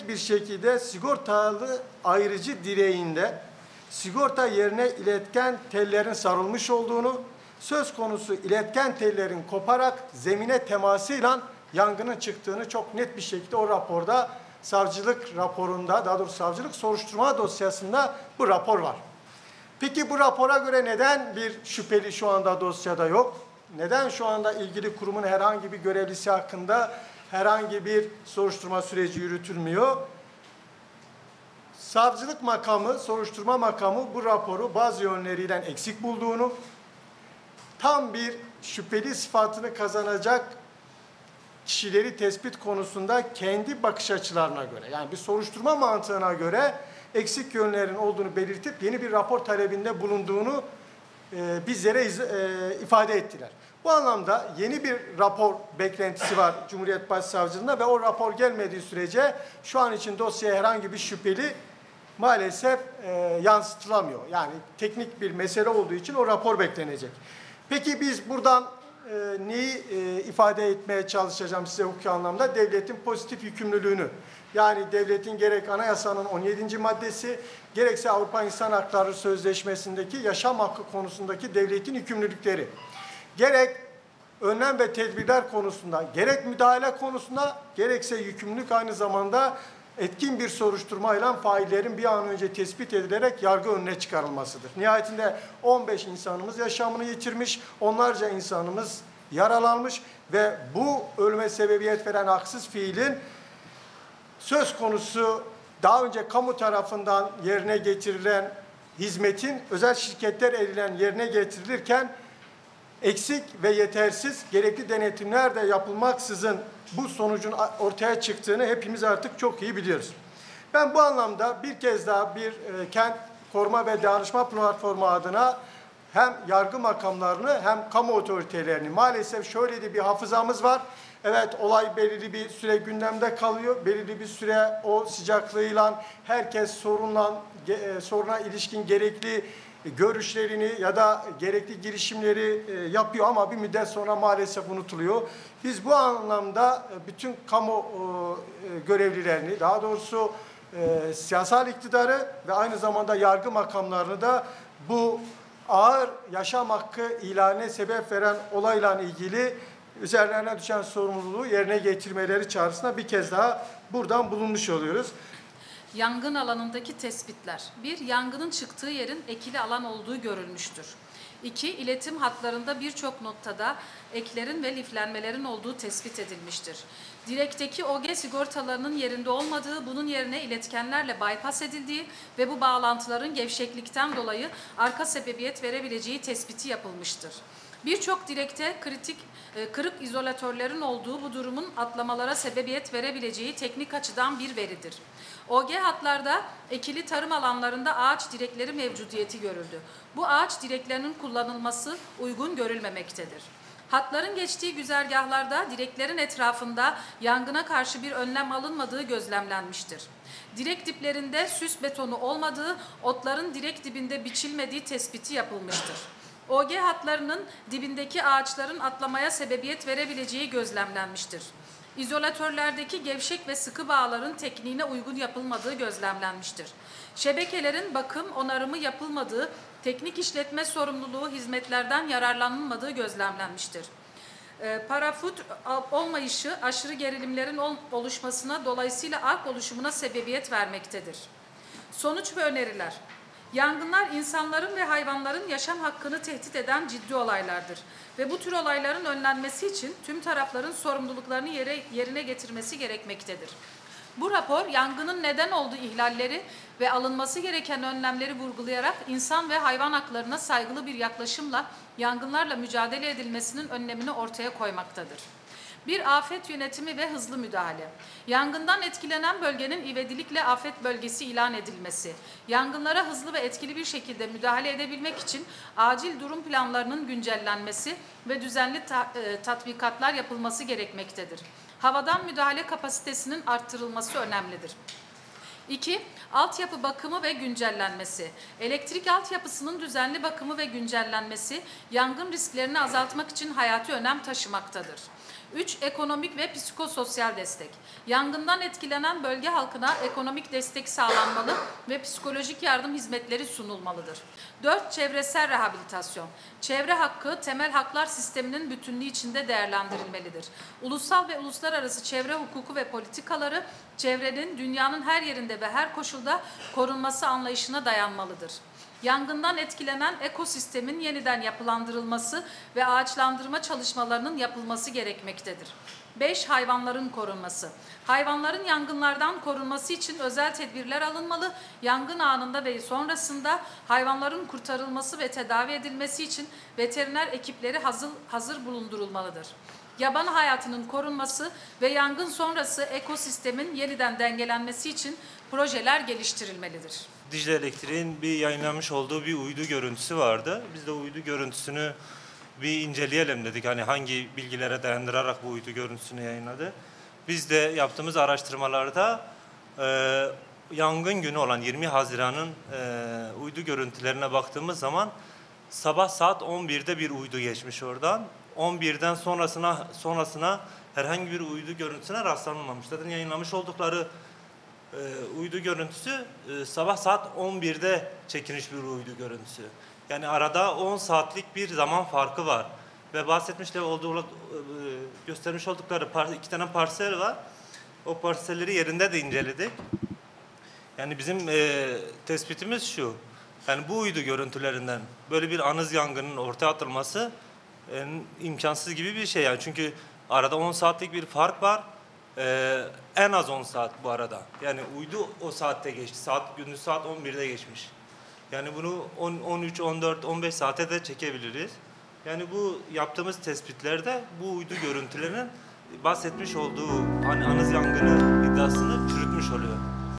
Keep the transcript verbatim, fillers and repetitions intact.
net bir şekilde sigortalı ayrıcı direğinde sigorta yerine iletken tellerin sarılmış olduğunu, söz konusu iletken tellerin koparak zemine temasıyla yangının çıktığını çok net bir şekilde o raporda, savcılık raporunda, daha doğrusu savcılık soruşturma dosyasında bu rapor var. Peki bu rapora göre neden bir şüpheli şu anda dosyada yok? Neden şu anda ilgili kurumun herhangi bir görevlisi hakkında herhangi bir soruşturma süreci yürütülmüyor? Savcılık makamı, soruşturma makamı bu raporu bazı yönleriyle eksik bulduğunu, tam bir şüpheli sıfatını kazanacak kişileri tespit konusunda kendi bakış açılarına göre, yani bir soruşturma mantığına göre eksik yönlerin olduğunu belirtip yeni bir rapor talebinde bulunduğunu e, bizlere iz, e, ifade ettiler. Bu anlamda yeni bir rapor beklentisi var Cumhuriyet Başsavcılığında ve o rapor gelmediği sürece şu an için dosyaya herhangi bir şüpheli maalesef e, yansıtılamıyor. Yani teknik bir mesele olduğu için o rapor beklenecek. Peki biz buradan e, neyi e, ifade etmeye çalışacağım size hukuki anlamda? Devletin pozitif yükümlülüğünü. Yani devletin gerek anayasanın on yedinci maddesi, gerekse Avrupa İnsan Hakları Sözleşmesi'ndeki yaşam hakkı konusundaki devletin yükümlülükleri. Gerek önlem ve tedbirler konusunda, gerek müdahale konusunda, gerekse yükümlülük aynı zamanda etkin bir soruşturmayla faillerin bir an önce tespit edilerek yargı önüne çıkarılmasıdır. Nihayetinde on beş insanımız yaşamını yitirmiş, onlarca insanımız yaralanmış ve bu ölüme sebebiyet veren haksız fiilin söz konusu daha önce kamu tarafından yerine getirilen hizmetin özel şirketler eliyle yerine getirilirken eksik ve yetersiz gerekli denetimler de yapılmaksızın bu sonucun ortaya çıktığını hepimiz artık çok iyi biliyoruz. Ben bu anlamda bir kez daha bir e, kent koruma ve danışma platformu adına hem yargı makamlarını hem kamu otoritelerini, maalesef şöyle de bir hafızamız var. Evet, olay belirli bir süre gündemde kalıyor. Belirli bir süre o sıcaklığıyla herkes sorunla, e, soruna ilişkin gerekli görüşlerini ya da gerekli girişimleri e, yapıyor ama bir müddet sonra maalesef unutuluyor. Biz bu anlamda bütün kamu e, görevlilerini, daha doğrusu e, siyasal iktidarı ve aynı zamanda yargı makamlarını da bu ağır yaşam hakkı ilanına sebep veren olayla ilgili üzerlerine düşen sorumluluğu yerine getirmeleri çağrısına bir kez daha buradan bulunmuş oluyoruz. Yangın alanındaki tespitler. Bir, yangının çıktığı yerin ekili alan olduğu görülmüştür. İki, iletim hatlarında birçok noktada eklerin ve liflenmelerin olduğu tespit edilmiştir. Direkteki O G sigortalarının yerinde olmadığı, bunun yerine iletkenlerle bypass edildiği ve bu bağlantıların gevşeklikten dolayı arka sebebiyet verebileceği tespiti yapılmıştır. Birçok direkte kritik e, kırık izolatörlerin olduğu bu durumun atlamalara sebebiyet verebileceği teknik açıdan bir veridir. O G hatlarda ekili tarım alanlarında ağaç direkleri mevcudiyeti görüldü. Bu ağaç direklerinin kullanılması uygun görülmemektedir. Hatların geçtiği güzergahlarda direklerin etrafında yangına karşı bir önlem alınmadığı gözlemlenmiştir. Direk diplerinde süs betonu olmadığı, otların direk dibinde biçilmediği tespiti yapılmıştır. O G hatlarının dibindeki ağaçların atlamaya sebebiyet verebileceği gözlemlenmiştir. İzolatörlerdeki gevşek ve sıkı bağların tekniğine uygun yapılmadığı gözlemlenmiştir. Şebekelerin bakım, onarımı yapılmadığı, teknik işletme sorumluluğu hizmetlerden yararlanılmadığı gözlemlenmiştir. E, parafut olmayışı aşırı gerilimlerin oluşmasına, dolayısıyla ark oluşumuna sebebiyet vermektedir. Sonuç ve öneriler. Yangınlar insanların ve hayvanların yaşam hakkını tehdit eden ciddi olaylardır ve bu tür olayların önlenmesi için tüm tarafların sorumluluklarını yere, yerine getirmesi gerekmektedir. Bu rapor yangının neden olduğu ihlalleri ve alınması gereken önlemleri vurgulayarak insan ve hayvan haklarına saygılı bir yaklaşımla yangınlarla mücadele edilmesinin önlemini ortaya koymaktadır. Bir, afet yönetimi ve hızlı müdahale. Yangından etkilenen bölgenin ivedilikle afet bölgesi ilan edilmesi, yangınlara hızlı ve etkili bir şekilde müdahale edebilmek için acil durum planlarının güncellenmesi ve düzenli ta e, tatbikatlar yapılması gerekmektedir. Havadan müdahale kapasitesinin arttırılması önemlidir. İki, altyapı bakımı ve güncellenmesi. Elektrik altyapısının düzenli bakımı ve güncellenmesi yangın risklerini azaltmak için hayati önem taşımaktadır. Üç, ekonomik ve psikososyal destek. Yangından etkilenen bölge halkına ekonomik destek sağlanmalı ve psikolojik yardım hizmetleri sunulmalıdır. Dört, çevresel rehabilitasyon. Çevre hakkı, temel haklar sisteminin bütünlüğü içinde değerlendirilmelidir. Ulusal ve uluslararası çevre hukuku ve politikaları, çevrenin dünyanın her yerinde ve her koşulda korunması anlayışına dayanmalıdır. Yangından etkilenen ekosistemin yeniden yapılandırılması ve ağaçlandırma çalışmalarının yapılması gerekmektedir. Beş, hayvanların korunması. Hayvanların yangınlardan korunması için özel tedbirler alınmalı. Yangın anında ve sonrasında hayvanların kurtarılması ve tedavi edilmesi için veteriner ekipleri hazır, hazır bulundurulmalıdır. Yaban hayatının korunması ve yangın sonrası ekosistemin yeniden dengelenmesi için projeler geliştirilmelidir. Dicle Elektrik'in bir yayınlamış olduğu bir uydu görüntüsü vardı. Biz de uydu görüntüsünü bir inceleyelim dedik. Hani hangi bilgilere dayandırarak bu uydu görüntüsünü yayınladı. Biz de yaptığımız araştırmalarda e, yangın günü olan yirmi Haziran'ın e, uydu görüntülerine baktığımız zaman sabah saat on birde bir uydu geçmiş oradan. on birden sonrasına sonrasına herhangi bir uydu görüntüsüne rastlanmamış. Zaten yayınlamış oldukları e, uydu görüntüsü e, sabah saat on birde çekilmiş bir uydu görüntüsü. Yani arada on saatlik bir zaman farkı var. Ve bahsetmişler olduğu, e, göstermiş oldukları par iki tane parsel var. O parselleri yerinde de inceledik. Yani bizim e, tespitimiz şu. Yani bu uydu görüntülerinden böyle bir anız yangının ortaya atılması e, imkansız gibi bir şey yani. Çünkü arada on saatlik bir fark var. E, en az on saat bu arada. Yani uydu o saatte geçti. Saat gündüz saat on birde geçmiş. Yani bunu on, on üç, on dört, on beş saate de çekebiliriz. Yani bu yaptığımız tespitlerde bu uydu görüntülerinin bahsetmiş olduğu hani anız yangını iddiası